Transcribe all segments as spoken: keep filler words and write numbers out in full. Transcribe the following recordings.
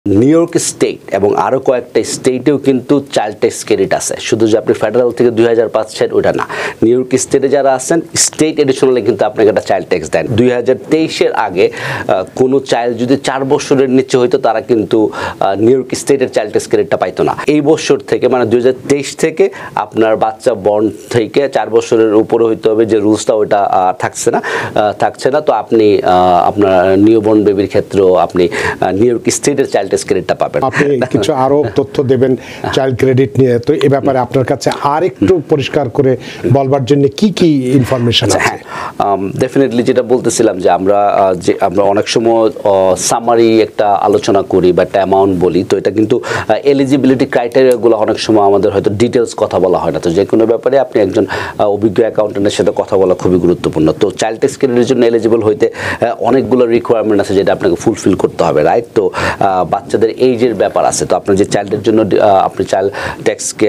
New York state এবং আরও কয়েকটা স্টেটেও কিন্তু চাইল্ড ট্যাক্স ক্রেডিট আছে, শুধু যে আপনি ফেডারেল থেকে দুই হাজার পাচ্ছেন ওটা না। নিউইয়র্ক স্টেটে যারা আছেন স্টেট এডিশনালে কিন্তু আপনাকে একটা চাইল্ড ট্যাক্স দেন। দুই হাজার তেইশের আগে কোনো চাইল্ড যদি চার বছরের নিচে হইতো তারা কিন্তু নিউইয়র্ক স্টেটের চাইল্ড ট্যাক্স ক্রেডিটটা পাইতো না। এই বছর থেকে মানে দুই হাজার তেইশ থেকে আপনার বাচ্চা বর্ন থেকে চার বছরের উপরে হইতে হবে, যে রুলসটা ওইটা থাকছে না থাকছে না তো আপনি আপনার নিউবর্ন বেবির ক্ষেত্রেও আপনি নিউইয়র্ক স্টেটের চাইল্ড ট্যাক্স ক্রেডিটটা পাবেন। আপনি কিছু আরো তথ্য দেবেন চাইল্ড ক্রেডিট নিয়ে, তো এই ব্যাপারে আপনার কাছে আর একটু পরিষ্কার করে বলবার জন্য কি কি ইনফরমেশন আছে? হ্যাঁ, ডেফিনেটলি যেটা বলতেছিলাম যে আমরা যে আমরা অনেক সময় সামারি একটা আলোচনা করি বা একটা অ্যামাউন্ট বলি, তো এটা কিন্তু এলিজিবিলিটি ক্রাইটেরিয়াগুলো অনেক সময় আমাদের হয়তো ডিটেলস কথা বলা হয় না। তো যে কোনো ব্যাপারে আপনি একজন অভিজ্ঞ অ্যাকাউন্টেন্টের সাথে কথা বলা খুবই গুরুত্বপূর্ণ। তো চাইল্ড ট্যাক্স ক্রেডিটের জন্য এলিজিবল হইতে অনেকগুলো রিকোয়ারমেন্ট আছে যেটা আপনাকে ফুলফিল করতে হবে, রাইট? তো বাচ্চাদের এইজের ব্যাপার আছে। তো আপনার যে চাইল্ডের জন্য আপনি চাইল্ড ট্যাক্সকে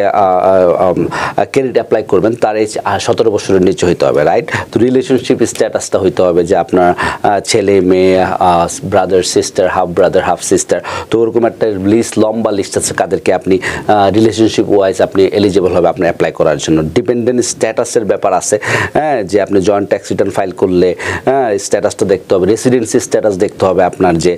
ক্রেডিট অ্যাপ্লাই করবেন তার এই সতেরো বছরের নিচে হইতে হবে, রাইট? তো রিলেশনশিপ স্ট্যাটাসটা হইতে হবে যে আপনার ছেলে মেয়ে, brother sister, half brother half sister. তো ওরকম একটা লিস্ট, লম্বা লিস্ট আছে কাদেরকে আপনি রিলেশনশিপ ওয়াইজ আপনি এলিজিবল হবে আপনি অ্যাপ্লাই করার জন্য। ডিপেন্ডেন্ট স্ট্যাটাসের ব্যাপার আছে, হ্যাঁ, যে আপনি জয়েন্ট ট্যাক্স রিটার্ন ফাইল করলে হ্যাঁ স্ট্যাটাসটা দেখতে হবে। রেসিডেন্সি স্ট্যাটাস দেখতে হবে আপনার, যে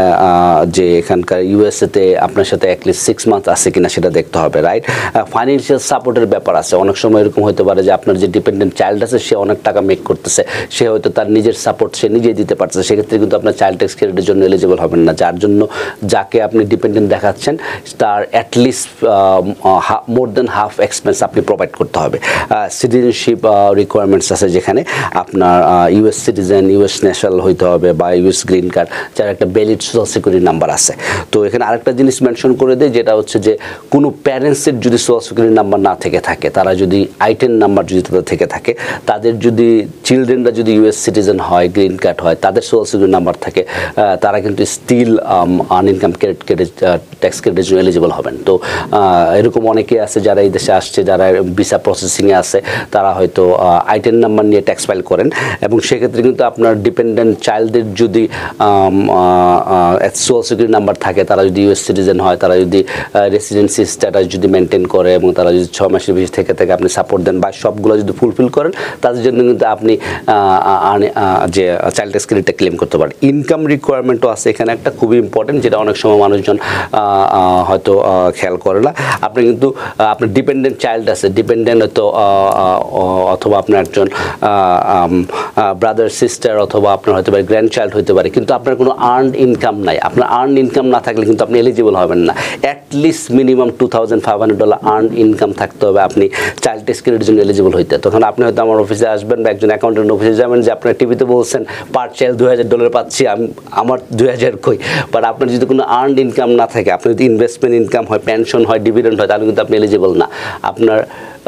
যে এখানকার ইউএসএতে আপনার সাথে অ্যাটলিস্ট সিক্স মান্থ আছে কিনা সেটা দেখতে হবে, রাইট? ফাইন্যান্সিয়াল সাপোর্টের ব্যাপার আছে। অনেক সময় এরকম হতে পারে যে আপনার যে ডিপেন্ডেন্ট চাইল্ড আছে সে অনেক টাকা মেক করতেছে, সে হয়তো তার নিজের সাপোর্ট সে নিজেই দিতে পারছে, সেক্ষেত্রে কিন্তু আপনার চাইল্ড ট্যাক্স ক্রেডিটের জন্য এলিজিবল হবেন না। যার জন্য যাকে আপনি ডিপেন্ডেন্ট দেখাচ্ছেন তার at least more than half expense আপনি প্রোভাইড করতে হবে। সিটিজেনশিপ রিকোয়ারমেন্টস আছে যেখানে আপনার ইউএস সিটিজেন, ইউএস ন্যাশনাল হইতে হবে বা ইউএস গ্রিন কার্ড, যার একটা ভ্যালিড সোশ্যাল সিকিউরিটি নাম্বার আছে। তো এখানে আরেকটা জিনিস মেনশন করে দেয়, যেটা হচ্ছে যে কোনো প্যারেন্টসের যদি সোশ্যাল সিকিউরিটি নাম্বার না থেকে থাকে, তারা যদি আইটেন নাম্বার যদি তাদের থেকে থাকে, তাদের যদি চিলড্রেনরা যদি ইউএস সিটিজেন হয়, গ্রিন কার্ড হয়, তাদের সোশ্যাল সিকিউরিটি নাম্বার থাকে, তারা কিন্তু still earned income credit credit tax ক্রেডিটের জন্য এলিজিবল হবেন। তো এরকম অনেকে আছে যারা এই দেশে আসছে, যারা ভিসা প্রসেসিংয়ে আছে, তারা হয়তো আইটেন নাম্বার নিয়ে ট্যাক্স ফাইল করেন, এবং সেক্ষেত্রে কিন্তু আপনার ডিপেন্ডেন্ট চাইল্ডদের যদি সোশ্যাল সিকিউরিটি নাম্বার থাকে, তারা যদি ইউএস সিটিজেন হয়, তারা যদি রেসিডেন্সি স্ট্যাটাস যদি মেনটেন করে এবং তারা যদি ছ মাসের বেশি থেকে থেকে আপনি সাপোর্ট দেন বা সবগুলো যদি ফুলফিল করেন, তাদের জন্য কিন্তু আপনি যে চাইল্ড ট্যাক্স ক্রেডিটটা ক্লেম করতে পারেন। ইনকাম রিকোয়ারমেন্টও আছে এখানে একটা, খুবই ইম্পর্টেন্ট, যেটা অনেক সময় মানুষজন হয়তো খেয়াল করে না। আপনি কিন্তু আপনার ডিপেন্ডেন্ট চাইল্ড আছে, ডিপেন্ডেন্ট হয়তো অথবা আপনার একজন ব্রাদার সিস্টার অথবা আপনার হয়তো পারে গ্র্যান্ড চাইল্ড হতে পারে, কিন্তু আপনার কোনো আর্নড ইনকাম নাই। আপনার আর্ন ইনকাম না থাকলে কিন্তু আপনি এলিজিবল হবেন না। At least minimum two thousand five hundred dollar earn income থাকতে হবে আপনি চাইল্ড ট্যাক্স ক্রেডিটের জন্য এলিজিবল হইতে। তখন আপনি হয়তো আমার অফিসে আসবেন বা একজন অ্যাকাউন্টেন্ট অফিসে যাবেন, যে আপনার টিভিতে বলছেন পার চাইল্ড দুই হাজার ডলার পাচ্ছি, আমি আমার দুই হাজার কই। বাট আপনার যদি কোনো আর্ন ইনকাম না থাকে, আপনার যদি ইনভেস্টমেন্ট ইনকাম হয়, পেনশন হয়, ডিভিডেন্ড হয়, তাহলে কিন্তু আপনি এলিজিবল না। আপনার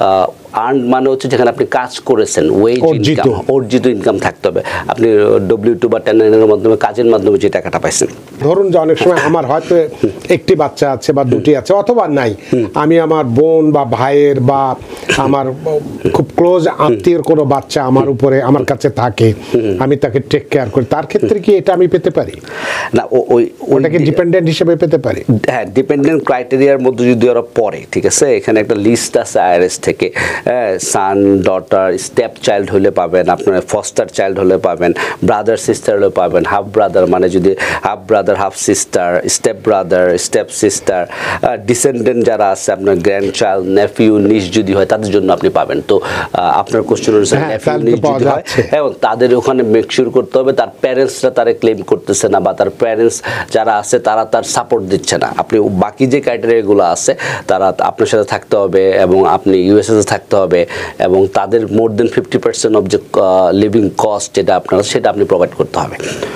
আর্ন মানে হচ্ছে যেখানে আপনি কাজ করেছেন, ওয়েজ ইনকাম, অর্জিত ইনকাম থাকতে হবে। আপনি ডব্লিউ টু বা টেন নাইনের মাধ্যমে কাজের মাধ্যমে যে টাকাটা পাইছেন। ধরুন যে অনেক সময় আমার হয়তো একটি বাচ্চা আছে বা দুটি আছে অথবা নাই, আমি আমার বোন বা ভাইয়ের বা আমার খুব ক্লোজ আত্মীয়ের কোনো বাচ্চা আমার উপরে আমার কাছে থাকে, আমি তাকে টেক কেয়ার করি, তার ক্ষেত্রে কি এটা আমি পেতে পারি? না, ওই ওটাকে ডিপেন্ডেন্ট হিসেবে পেতে পারি? হ্যাঁ, ডিপেন্ডেন্ট ক্রাইটেরিয়ার মধ্যে যদি ওরা পড়ে, ঠিক আছে, এখানে একটা লিস্ট আছে আইআরএস থেকে, সান, ডটার, স্টেপ চাইল্ড হলে পাবেন, আপনার ফস্টার চাইল্ড হলে পাবেন, ব্রাদার সিস্টার হলে পাবেন, হাফ ব্রাদার মানে যদি half brother half sister, step brother, step sister, descendant যারা আছে আপনার গ্র্যান্ড চাইল্ড, নেফিউ, নিস যদি হয়, তাদের জন্য আপনি পাবেন। তো আপনার কোশ্চেন অনুসারে নেফিউ, নিস যদি হয়, এবং তাদের ওখানে মেকশিওর করতে হবে তার প্যারেন্টসরা তারা ক্লেম করতেছে না, বা তার প্যারেন্টস যারা আছে তারা তার সাপোর্ট দিচ্ছে না। আপনি বাকি যে ক্রাইটেরিয়াগুলো আছে তারা আপনার সাথে থাকতে হবে, এবং আপনি ইউএসএতে থাকতে হবে, এবং তাদের more than fifty percent of যে লিভিং কস্ট যেটা আপনার সেটা আপনি প্রোভাইড করতে হবে।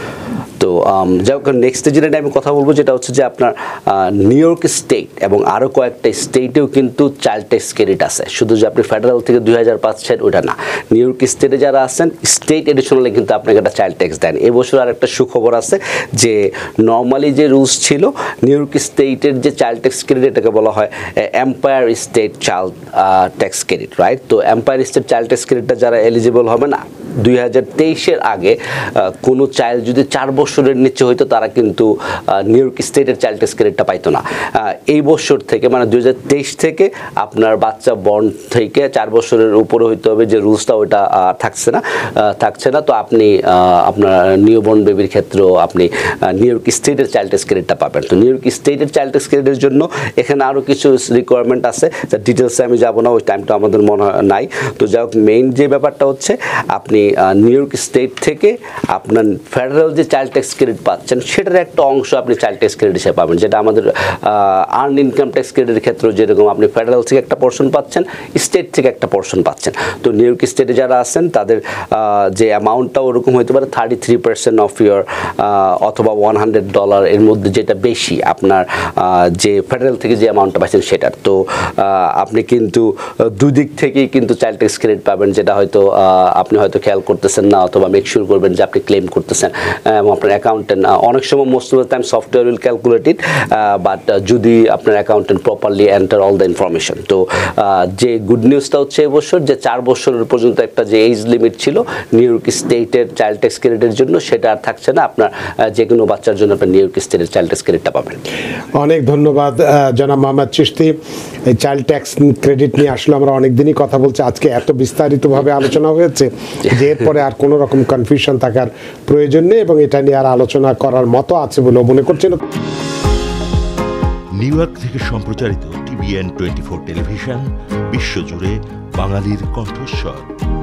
তো যাই হোক, নেক্সট যেটা আমি কথা বলবো যেটা হচ্ছে যে আপনার নিউইয়র্ক স্টেট এবং আরও কয়েকটা স্টেটেও কিন্তু চাইল্ড ট্যাক্স ক্রেডিট আছে, শুধু যে আপনি ফেডারেল থেকে দুই হাজার পাচ্ছেন ওটা না। নিউইয়র্ক স্টেটে যারা আছেন স্টেট এডিশনালে কিন্তু আপনাকে একটা চাইল্ড ট্যাক্স দেন। এবছর আর একটা সুখবর আছে যে নর্মালি যে রুলস ছিল, নিউইয়র্ক স্টেটের যে চাইল্ড ট্যাক্স ক্রেডিট এটাকে বলা হয় Empire State child tax credit, right? তো এম্পায়ার স্টেট চাইল্ড ট্যাক্স ক্রেডিটটা যারা এলিজিবল হবে না, দুই হাজার তেইশের আগে কোনো চাইল্ড যদি চার বছরের নিচে হইতো তারা কিন্তু নিউ ইয়র্ক স্টেটের চাইল্ড ট্যাক্স ক্রেডিটটা পাইতো না। এই বছর থেকে মানে দুই হাজার তেইশ থেকে আপনার বাচ্চা বর্ন থেকে চার বছরের উপরে হইতে হবে, যে রুলসটা ওইটা থাকছে না থাকছে না তো আপনি আপনার নিউ বর্ন বেবির ক্ষেত্রেও আপনি নিউ ইয়র্ক স্টেটের চাইল্ড ট্যাক্স ক্রেডিটটা পাবেন। তো নিউ ইয়র্ক স্টেটের চাইল্ড ট্যাক্স ক্রেডিটের জন্য এখানে আরও কিছু রিকোয়ারমেন্ট আছে, যা ডিটেলসে আমি যাবো না, ওই টাইমটা আমাদের মনে হয় নাই। তো যাই হোক, মেইন যে ব্যাপারটা হচ্ছে আপনি নিউ ইয়র্ক স্টেট থেকে আপনার ফেডারেল যে চাইল্ড ট্যাক্স ক্রেডিট পাচ্ছেন সেটার একটা অংশ আপনি চাইল্ড ট্যাক্স ক্রেডিট হিসেবে পাবেন, যেটা আমাদের আর্ন ইনকাম ট্যাক্স ক্রেডিটের ক্ষেত্রে যেরকম আপনি ফেডারেল থেকে একটা পোর্শন পাচ্ছেন, স্টেট থেকে একটা পোর্শন পাচ্ছেন। তো নিউ ইয়র্ক স্টেটে যারা আছেন তাদের যে অ্যামাউন্টটা ওরকম হতে পারে thirty three percent of your অথবা ওয়ান হান্ড্রেড ডলার এর মধ্যে, যেটা বেশি আপনার যে ফেডারেল থেকে যে অ্যামাউন্টটা পাচ্ছেন সেটার। তো আপনি কিন্তু দুদিক থেকেই কিন্তু চাইল্ড ট্যাক্স ক্রেডিট পাবেন, যেটা হয়তো আপনি হয়তো খেয়াল করতেছেন না, অথবা মেক শিওর করবেন যে আপনি ক্লেম করতেছেন এবং আপনার অ্যাকাউন্টেন্ট অনেক সময় most of the time software will calculate it, but যদি আপনার accountant properly enter all the information. তো যে গুড নিউজটা হচ্ছে এবছর যে চার বছরের পর্যন্ত একটা যে এজ লিমিট ছিল নিউ ইয়র্ক স্টেটের চাইল্ড ট্যাক্স ক্রেডিটের জন্য, সেটা আর থাকছে না। আপনার যে কোনো বাচ্চার জন্য আপনার নিউ ইয়র্ক স্টেটের চাইল্ড ট্যাক্স ক্রেডিটটা পাবেন। অনেক ধন্যবাদ জনাব মোহাম্মদ চিশতি। এই চাইল্ড ট্যাক্স ক্রেডিট নিয়ে আসলে আমরা অনেকদিনই কথা বলছি, আজকে এত বিস্তারিতভাবে আলোচনা হয়েছে যে এরপরে আর কোনো রকম কনফিউশন থাকার প্রয়োজন নেই এবং এটা নিয়ে আর আলোচনা করার মতো আছে বলে মনে করছি না। নিউ ইয়র্ক থেকে সম্প্রচারিত টিভিএন টোয়েন্টি ফোর টেলিভিশন, বিশ্বজুড়ে বাঙালির কণ্ঠস্বর।